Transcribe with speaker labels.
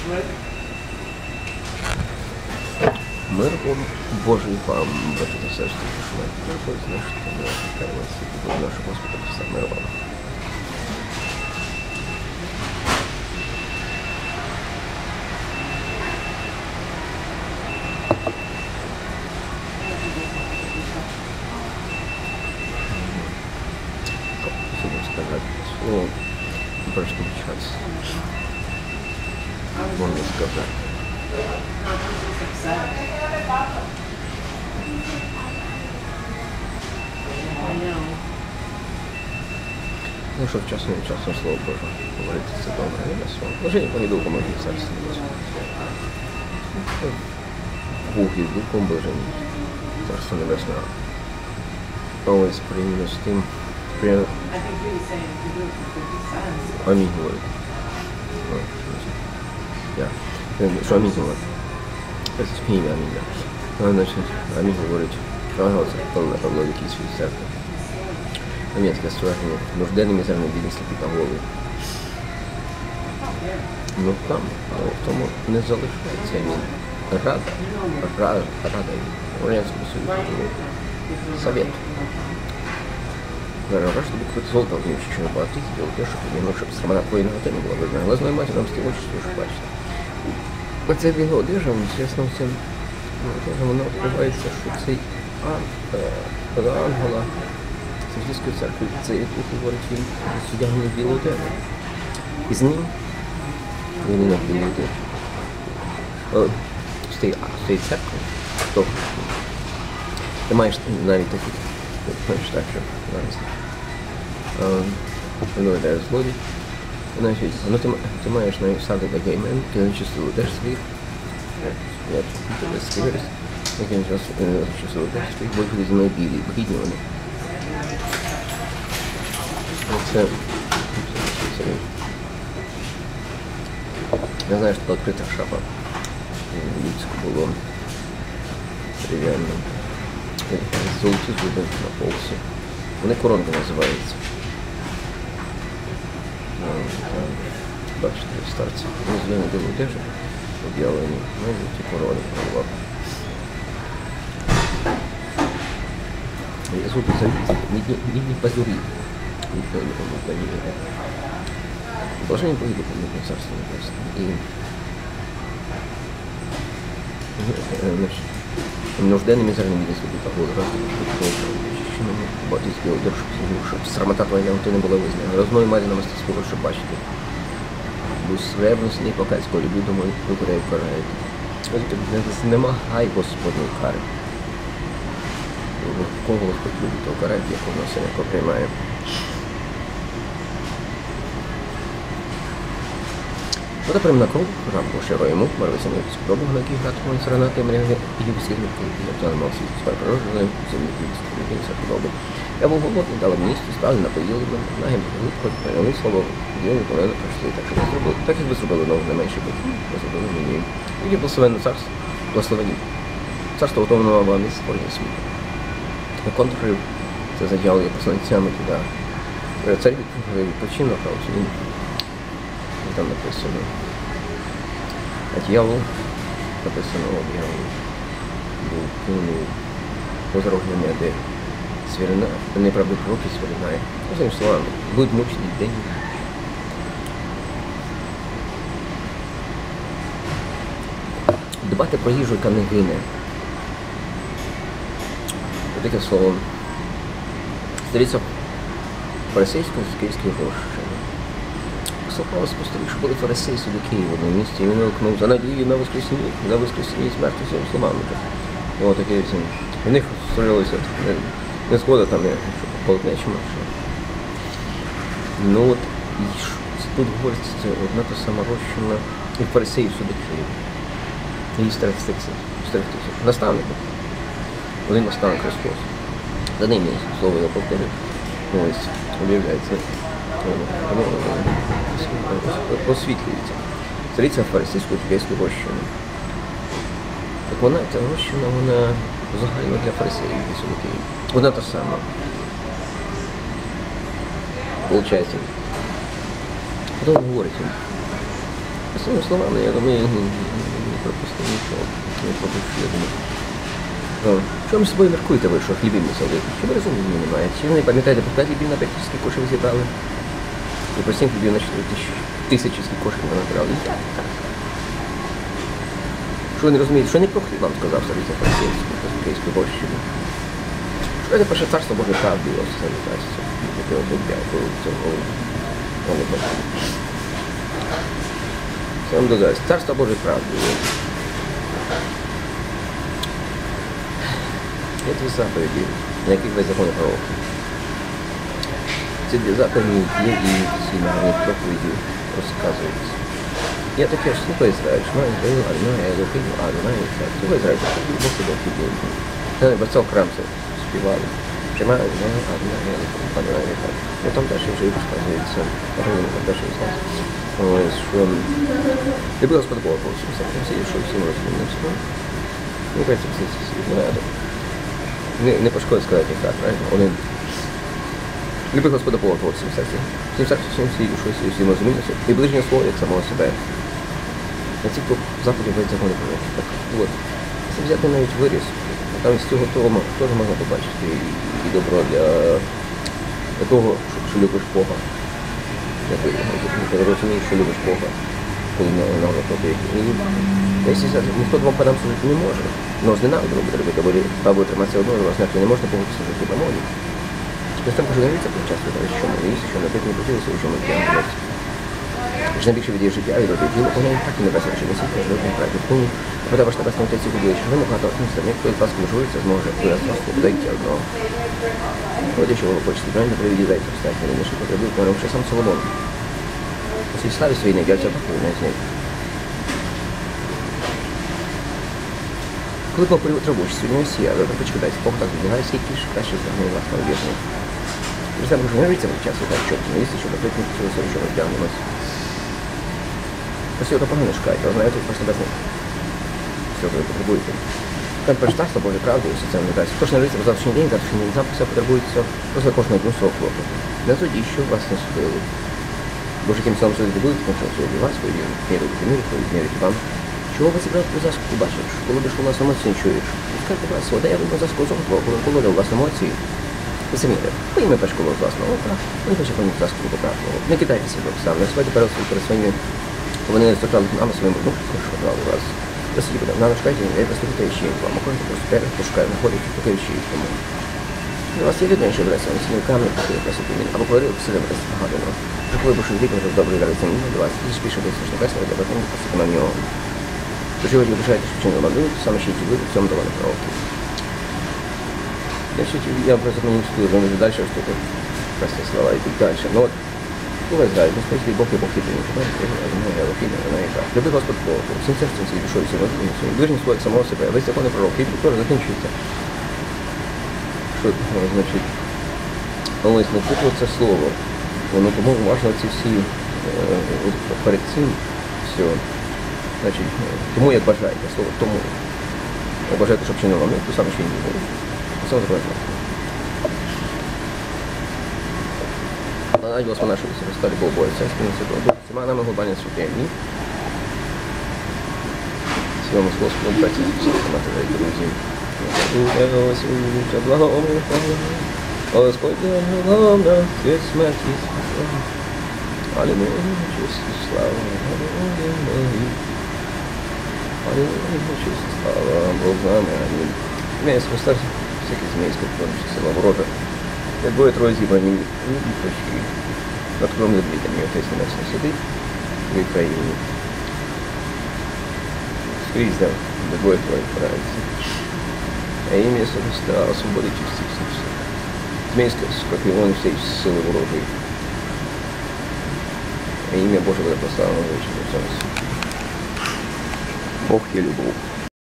Speaker 1: Мир вам Божий вам, брати та сестри, шумайте, Господь наш, та мир, хай вас і буде наш Господь, все мир вам. Хотів сказати слово, просто час. Можна сказати. Ну, що вчасно і вчасно слово Боже говорити, це добре. Я слово. Боже, не понедовго може царство Божого. Бог із Духом Божим, Царство Небесне. Always прийняли з тим, амінь говорить. Що амінь говорить? Це співає амінь, так. Значить, амінь говорить. Ага, це Павло якийсь свій церкви. Німецьке ствердження. Нужденний мізерний бідний сліпі та голий. Ну там, але в тому не залишається він. Рада Урянському Союзу. Совет. Зараз тобі купити золото, в нім що не платить, діло те, щоб срамана твоєї ноготи не була видна. Глазною матіром з тим очі, що бачите. Оце він одержав, звісно, всім. Воно відбувається, що цей ангела Святійської церкви, це тут говорить він судягнений білу одежу. І з ним він не білу одежу. З тієї церкви, то ти маєш навіть такі, знаєш так, що зараз. Воно йде злодій. Значить, ти маєш навіть сади таке імен, ти начистив одежу свій. Я тебе скиверюсь. Яким часу одежу свій, бо їх зі мною білі, бідні вони. Це я знаю, що така відкрита шафа людська було дерев'яна. Золоті зуби на полці. Вони коронки називаються. Бачите, старці. Вони зв'яні білу одежу об'явлені. Ну, ті корони провод. Зуби завіті, ні пазурі. Блаженні Боги допомогли Царство Небесне. І нужденний мізерний бідний сліпі та голий, батьківський одяг, щоб срамота твоя ти не була визнана. Розною марі на мистецтву, щоб бачити. Будь ревності і покацького люблю, думаю, вибираю караєте. Знемагай Господній кари. Кого Господь любить, то карає, якого сина, якого приймає. Вода прямо на кров, рамку широ йому, марвися на спробу, на якій гратиму і саранати, мряги, і любські змітки, і завтра мав світ спар пророжили, землі кільські, мрігінця подоби. Я був голодний, дали мені їсти, стали, напоїли мене, наги були, хоч прийняли слово, діли, полено прийшли, так що ви зробили, так як ви зробили нову не менше бити, ви зробили мені. І благословенне царство, благословені. Царство готовного вам із створення світу. На контролю це задіяли посланцями туди. Царь відпочинок, а ось він там написано. А дьявол, написано, дьявол був кинув позорогнення, де звірина, неправди пророки звіринає. Одним словами, будуть мучені день. Дбати про їжу, яка не гине. Таке слово. Здається, фарисейською з київською грошами. Слава спостеріг, що були фарисеї судики в одному місці, і він вилкнув за надію на воскресіння і смерть усім словами. І от таке всім. В них створилося не згода там, що полотнечимо. Ну от, тут говориться, це одна та сама розчина і фарисеїв судиків. І старих тисяч. Наставник. Один наставник Христос. За ним є слово я повторив. Ось, об'являється. Освітлюється. Цариця фарисейської юдейської розчини. Так вона, ця розчина, вона загальна для фарисеїв і судиків. Вона та сама. Получається. Потім говорить їм. Своїми словами, я думаю, не пропустив нічого. Не пропустив, я думаю. Що ми з собою міркуєте ви, що хлібів не солити? Що ви розумієте немає? Чи ви не пам'ятаєте, по 5 хлібів на 5 тисяч кошів зібрали? І по 7 хлібів на 4 тисячі кошів ви набрали? І так. Що ви не розумієте? Що не про хліб вам сказав Савіця Фарисейський, про Київську Божщину? Що це перше царство Боже правди, ось це не царство. Яке об'являє, коли цього вони бачили. Це вам додасть. Царство Боже правди. Є дві заповіді, на яких весь закон пророки. Ці дві заповіді є і ці нагані проповіді розказуються. Я таке ж слухаю Ізраїль, шма Ізраїль, Адонай, Елоким, Адонай, слухай Ізраїль, Бог і Бог підійде. Це бацов храм це співали. Шма Ізраїль, Адонай, Елоким, Адонай, Елоким. І там далі вже розказується, там далі розказується. Що люби Господа Бога по всім серцем, що всім розумінним словом. Мені кажеться, всі ці слід. Не пошкодить сказати так, правильно? Один. Люби Господа Бога по всім серцем. Всім серцем, всім душою, всім розумінням. І ближнє слово, як самого себе. На цих заходів весь закон пророки. Так от, якщо взяти навіть виріс, там з цього того теж можна побачити і добро для того, що любиш Бога. Ти розумієш, що любиш Бога, коли на проти. Ніхто двом панам служити не може. Но зненавиду робити робити, або триматися одного, власне, не можна Богу служити на молі. Тобто там кажу, навіть це часто, що ми їсти, що напити не поділися, що ми п'ємо. Ж найбільше від її життя, від роди діло, вона і так і небесне, що несіть, що живуть правді. Тому, вода ваш небесний отець і будує, що ви багато отнісся, ніхто від вас можливість зможе вираз вас подайте одного. Ходячого хочете, правильно привіді зайця, встати, не лише потребують, але вже сам Соломон. У своїй славі своїй не дядьця такої, не знаю. Коли Бог потребуєш сьогодні Месія, ви почекайте, Бог так збігає, скільки ж краще звернує вас на об'єднання. Вже сам кажу, не робіть це часу, так, щоб не їсти, щоб прикнути цього собі, що розтягнемось. Ось його погано шукайте, але знаєте, просто без них. Все, ви потребуєте. Там перечитарство Боже правди, і все це не дасть. Хто ж не робиться в завтрашній день, завтра все потребується просто кожного дню свого клопоту. Не тоді, що вас не судили. Бо ж яким самим судити будете, тому що судити вас, ви віруєте мир, ви вірите вам. Чого ви зібрали про заску бачиш? Коли ви ж у вас емоції чуєш? Скажете, вас, вода, я вибрав заску зон твого, коли колода у вас емоції. Ви самі йдете. Ви їм пеш коло з власного ока, ви хочете поміть заску поправного. Не кидайте себе сам, не свайте перед своїми. Вони не страждали нами своїми внуками, що брали вас. Просіть буде, на ночкайте, не простите ще й вам. Около просто перед пошукає, знаходить, поки ще й тому. У вас є людей, що береться, вони сіли камінь, поки просити мені, або коли сили береться нагадано. Вже коли більше вік, вже добре береться мені, до вас, і спіше десь ж небесного, для вас, просити на нього. Тож ви вважаєте, що вчинили вам люди, саме ще й ті ви, в цьому доволі пророки. Я просто мені скажу, вони далі ось тут прості слова і так далі. Ну от, увесь далі, Господь Бог і Бог єдиний. Люби Господь Бога, всім серцем, всім душою, всім розумінням, своїм ближнім своїм самого себе. Весь закони пророки, і теж закінчується. Що значить? Ось, ну тут це слово. Воно, по-моєму, важливо ці всі перед цим все. Значить, тому як бажаєте, слово тому. Як бажаєте, щоб чинило вам, то саме ще й не було. Це зробити. Навіть Господа нашого Христа, любов Божа, це спільниця Бога. Всіма нами глобальні сутєвні. Цілому з Господом, браті, мати за друзі. Дуся, благослови, Господь, нам на світ смерті слава. Алілуя, честь і слава, Алілуя. Алілуя, честь і слава, Бог з нами, амінь. Ім'я Христа, всякий змійський, творчий сила ворожа. Де двоє-троє зібрані і почки. Над кровом заблітям і Отець Небесний сидить в Україні. Скрізь, де двоє-троє впираються. А ім'я Христа освободить всіх всіх. Змійська скорпіон всієї сили ворожої. А ім'я Боже буде прославлено вічно в цьому світі. Бог є любов.